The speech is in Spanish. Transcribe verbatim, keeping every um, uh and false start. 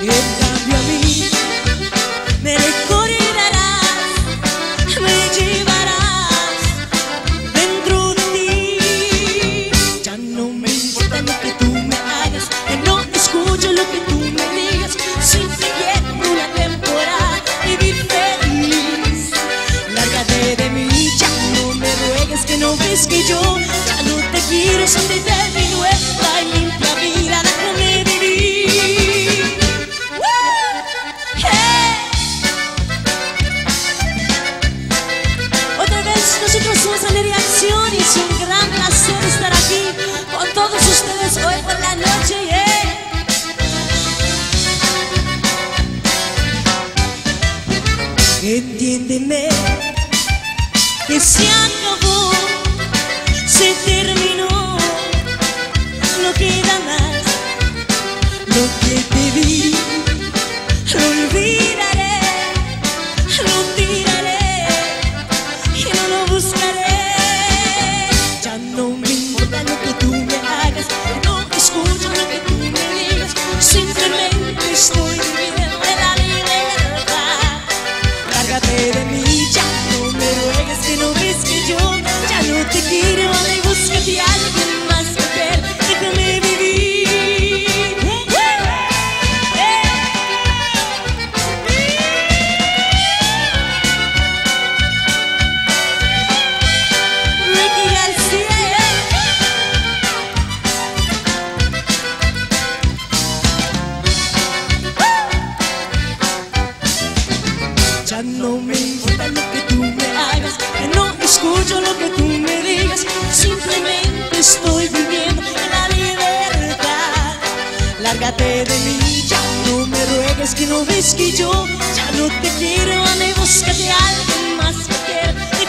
En cambio a mí me recordarás, me llevarás dentro de ti. Ya no me importa lo que tú me hagas, que no escucho lo que tú me digas. Si te quiero una temporada vivir feliz, lárgate de mí, ya no me ruegues, que no ves que yo ya no te quiero. Salte de mi nueva y limpia vida, déjame vivir. Hey. Otra vez nosotros somos Alegría Acción y es un gran placer estar aquí con todos ustedes hoy por la noche. Yeah. Entiéndeme que se acabó, se terminó, no queda más. Lo que te di lo olvidaré, lo tiraré y no lo buscaré. Ya no me importa lo que tú me hagas, no escucho lo que tú me digas. Simplemente estoy viviendo de la libertad. Lárgate de mí, ya no me ruegues, que no ves que yo ya no te quiero. Anda y búscate a alguien más, mujer, déjame vivir. Ricky García. Ya no me importa lo que tú me hagas, que no escucho lo que tú me digas. Simplemente estoy viviendo en la libertad. Lárgate de mí, ya no me ruegues, que no ves que yo ya no te quiero. Anda y búscate a alguien más, mujer,